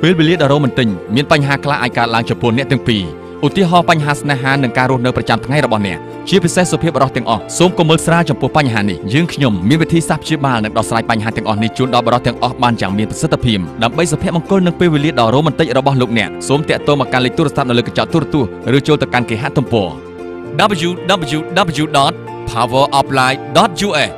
ពេលវេលាដ៏រ៉ូមែនទិកមានបញ្ហាខ្លះអាចកើតឡើងចំពោះអ្នកទាំងពីរឧទាហរណ៍បញ្ហាស្នេហានិងការរស់នៅប្រចាំថ្ងៃរបស់អ្នកជាពិសេសសុភាពបរិសុទ្ធទាំងអស់សូមកុំមើលស្រាលចំពោះបញ្ហានេះយើងខ្ញុំមានវិធីសាស្ត្រព្យាបាលនិងដោះស្រាយបញ្ហាទាំងអស់នេះជូនដល់បរិសុទ្ធទាំងអស់បានយ៉ាងមានប្រសិទ្ធភាពដើម្បីសុភមង្គលនិងពេលវេលាដ៏រ៉ូមែនទិករបស់លោកអ្នកសូមតាក់ទងមកកាន់លេខទូរស័ព្ទនៅលើកញ្ចក់ទូរទស្សន៍ឬចូលទៅកាន់គេហទំព័រ www.poweruplife.us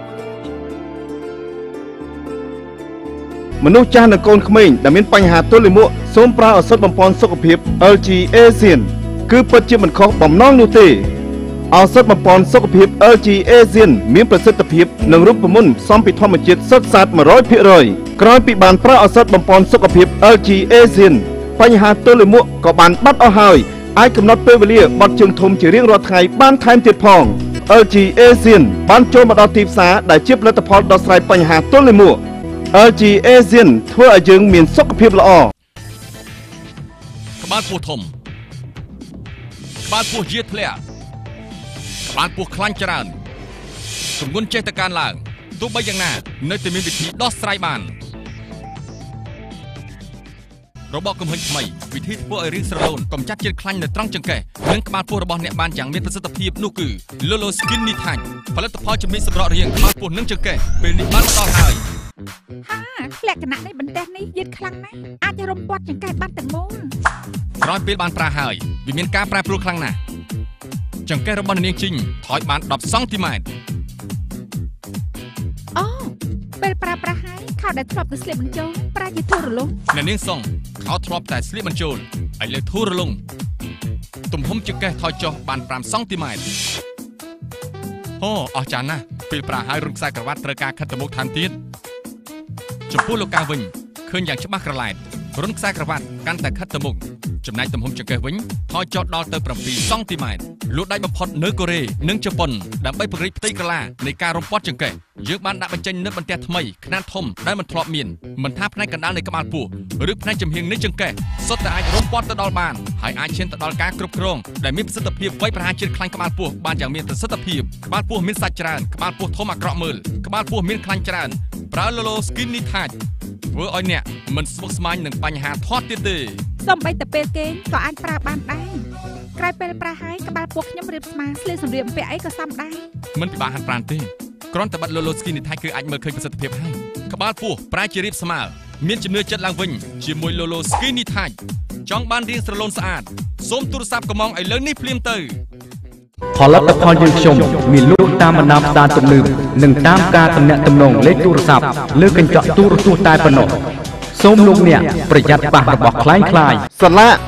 មនុស្សចាស់និងកូនក្មេងដែលមានបញ្ហាទល់លាមកសូមប្រើឱសថបំប៉នសុខភាព LG Asian គឺពិតជាមិនខុសបំណងនោះទេឱសថបំប៉នសុខភាព LG Asian មានប្រសិទ្ធភាពនិងរូបមន្តផ្សំពីធម្មជាតិសុទ្ធសាធ 100% ក្រោយពីបានប្រើឱសថបំប៉នសុខភាព LG Asian បញ្ហាទល់លាមកក៏បានបាត់អស់ហើយអាចកំណត់ពេលវេលាបត់ជើងធំជារៀងរាល់ថ្ងៃបានថែមទៀតផង LG Asian បានចូលមកដល់ទីផ្សារដែលជាផលិតផលដោះស្រាយបញ្ហាទល់លាមក LG Asian ធ្វើឲ្យយើងមានសុខភាពល្អក្បាលពោះធំក្បាលពោះជាធ្លាក់ក្បាលពោះខ្លាញ់ច្រើនទម្ងន់ចេះតែកើនឡើងទោះបីយ៉ាងណានៅតែមានវិធីដោះស្រាយបានរបបកំហិញថ្មីវិធីធ្វើឲ្យរាងស្រឡូនកម្ចាត់ជាតិខ្លាញ់នៅត្រង់ចង្កេះនិងក្បាលពោះរបស់អ្នកបានយ៉ាងមានប្រសិទ្ធភាពនោះគឺ Lolo Skin Nithan ផលិតផលជំនាញសម្រក់រាងក្បាលពោះនិងចង្កេះពេលនេះបានមកដល់ហើយលក្ខណៈនៃបន្ទះនេះយឺតខ្លាំងណាស់អាចរំពាត់ចង្កេះបានទាំងមូលក្រោយពេលបានប្រើហើយវាមានការប្រែប្រួលខ្លាំងណាស់ចង្កេះរបស់នាងជីងថយបាន10សង់ទីម៉ែត្រអូពេលប្រើប្រាស់ហើយខោដែលធ្លាប់ទៅស្លៀកបញ្ចូលប្រាជាធូររលុងអ្នកនាងសុងខោធ្លាប់តែស្លៀកបញ្ចូលឥឡូវធូររលុងទំហំចង្កេះថយចុះបាន5សង់ទីម៉ែត្រអូអស្ចារ្យណាស់ពេលប្រើហើយរន្ធខ្សែក្រវ៉ាត់ត្រូវការខិតទៅមុខថែមទៀតចំពោះលោកកាវិញឃើញយ៉ាងច្បាស់ក្រឡែតរន្ធខ្សែក្រវ៉ាត់កាន់តែខិតទៅមុខចំណែកទំហំចង្កេះវិញថយចុះដល់ទៅ7សង់ទីម៉ែត្រលក់ដាច់បំផុតនៅកូរ៉េនិងជប៉ុនដើម្បីពង្រីកផ្ទៃក្រឡានៃការរំពាត់ចង្កេះយើងបានដាក់បញ្ចេញនូវបន្ទះថ្មីខ្នាតធំដែលមិនធ្លាប់មានមិនថាផ្នែកកណ្ដាលនៃក្បាលពោះឬផ្នែកចំហៀងនៃចង្កេះសុទ្ធតែអាចរំពាត់ទៅដល់បានហើយអាចឈានទៅដល់ការគ្រប់គ្រងដែលមានប្រសិទ្ធភាពវាយប្រហារជាតិខ្លាញ់ក្បាលពោះបានយ៉ាងមានប្រសិទ្ធភាពក្បាលពោះមានសាច់ច្រើនក្បាលពោះធំអាក្រក់មើលក្បាលពោះមានខ្លាញ់ច្រើនប្រើ Lolo Skin Nithan ធ្វើឲ្យអ្នកមិនស្មុគស្មាញនឹងបញ្ហាធាត់ទៀតទេសូម្បីតែពេលគេងក៏អាចប្រើបានដែរក្រោយពេលប្រើហើយក្បាលពោះខ្ញុំរៀបស្មាស្លៀកសម្លៀកបំពាក់អីក៏សមដែរមិនពិបាកហាត់ប្រាណទេគ្រាន់តែបាត់ Lolo Skin Nithan គឺអាចមើលឃើញប្រសិទ្ធភាពហើយក្បាលពោះប្រែជារៀបស្មើមានជំនឿចិត្តឡើងវិញជាមួយ Lolo Skin Nithan ចង់បានរាងស្រឡូនស្អាតសូមទូរស័ព្ទកំងឥឡូវនេះភ្លាមទៅផលិតផលយើងខ្ញុំមានលក់តាមបណ្ដាផ្សារទំនើបនិងតាមការទំនាក់ទំនងលេខទូរស័ព្ទលើកញ្ចក់ទូរទស្សន៍តែប៉ុណ្ណោះសូមលោកអ្នកប្រយ័ត្នប៉ះរបស់คล้ายសន្លាក់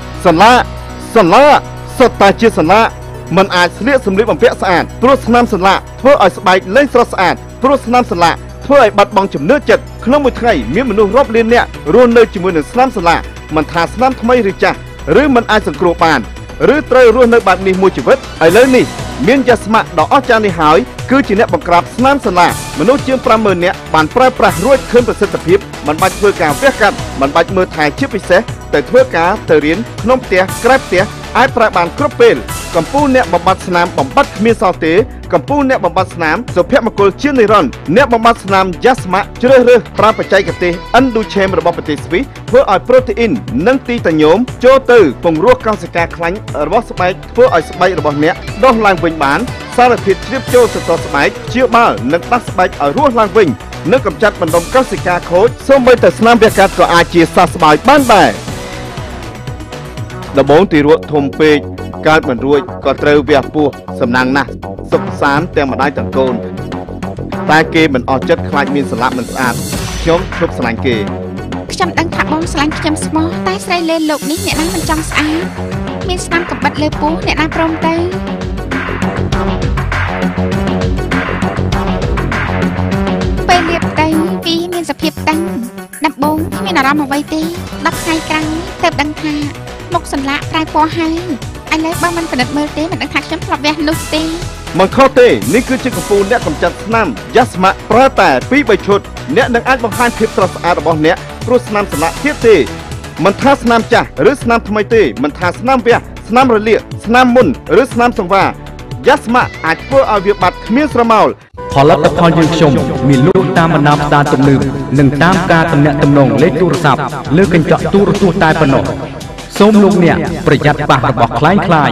សុទ្ធតែជាសន្លាក់មិនអាចស្លៀកសម្លៀកបំពាក់ស្អាតព្រោះស្នាមសន្លាក់ធ្វើឲ្យស្បែកលែងស្រស់ស្អាតព្រោះស្នាមសន្លាក់ធ្វើឲ្យបាត់បង់ចំណឿចិត្តក្នុងមួយថ្ងៃមានមនុស្សរាប់លាននាក់រស់នៅជាមួយនឹងស្នាមសន្លាក់មិនថាស្នាមថ្មីឬចាស់ឬមិនអាចសង្គ្រោះបានឬត្រូវរស់នៅបែបនេះមួយជីវិតឥឡូវនេះមានយ៉ាស្មាក់ដ៏អស្ចារ្យនេះហើយគឺជាអ្នកបង្ក្រាបស្នាមសន្លាក់មនុស្សជាង 50,000 នាក់បានប្រើប្រាស់រួចឃើញប្រសិទ្ធភាពមិនបាច់ធ្វើការវះកាត់មិនបាច់មើលថែជាពិសេសទៅធ្វើការទៅរៀនក្នុងផ្ទះក្រៅផ្ទះអាចប្រើបានគ្រប់ពេលកំពូលអ្នកបំបត្តិស្នាមបំបត្តិគ្មានសល់ទេកំពូលអ្នកបំបត្តិស្នាមសុភមង្គលជានិរន្តរ៍អ្នកបំបត្តិស្នាមយ៉ាស្មាក់ជ្រើសរើសប្រើបច្ចេកទេស Enduchem របស់ប្រទេសស្វីសធ្វើឲ្យប្រូតេអ៊ីននិងទីតាញ៉ូមចូលទៅពង្រោះកោសិកាខ្លាញ់របស់ស្បែកធ្វើឲ្យស្បែករបស់អ្នកដុះឡើងវិញបានសារធាតុជ្រាបចូលទៅដល់ស្បែកជាបាល់និងដាស់ស្បែកឲ្យរស់ឡើងវិញនិងកម្ចាត់បណ្ដុំកោសិកាខូចសូម្បីតែស្នាមវះកាត់ក៏អាចជាសះស្បើយបានដែរដំបូងទីរក់ធំពេកកើតមិនរួចក៏ត្រូវវះពោះសំណាងណាស់សុខសាន្តទាំងម្ដាយទាំងកូនតែគេមិនអស់ចិត្តខ្លាចមានសន្លាក់មិនស្អាតខ្ញុំឈប់ស្រឡាញ់គេខ្ញុំដឹងថាបងស្រឡាញ់ខ្ញុំស្មោះតែស្រីលេលោកនេះអ្នកណាមិនចង់ស្អាតមានស្នាមកំបិតលើពោះអ្នកណាព្រមទៅពេលលាបទៅវាមានសភាពតឹងដំបូងគ្មានអារម្មណ៍អ្វីទេ10ថ្ងៃក្រោយទើបដឹងថាមុខសន្លាក់ប្រែពណ៌ហើយឥឡូវបើមិនពិនិត្យមើលទេមិនដឹងថាខ្ញុំធ្លាប់វះនោះទេមិនខុសទេនេះគឺជាកំពូលអ្នកកម្ចាត់ស្នាមយ៉ាស្មាក់ប្រើតែ 2-3 ឈុតអ្នកនឹងអាចបង្ហាញភាពស្រស់ស្អាតរបស់អ្នកព្រោះស្នាមសន្លាក់ទៀតទេមិនថាស្នាមចាស់ឬស្នាមថ្មីទេមិនថាស្នាមវះស្នាមរលាកស្នាមមុនឬស្នាមសង្វាយ៉ាស្មាក់អាចធ្វើឲ្យវាបាត់គ្មានស្រមោលផលិតផលយើងខ្ញុំមានលក់តាមបណ្ដាផ្សារទំនើបនិងតាមការទំនាក់ទំនងលេខទូរស័ព្ទលើកញ្ចក់ទូរទស្សន៍តែប៉ុណ្ណោះសូមលោកអ្នកប្រយ័ត្នប៉ះរបស់คล้าย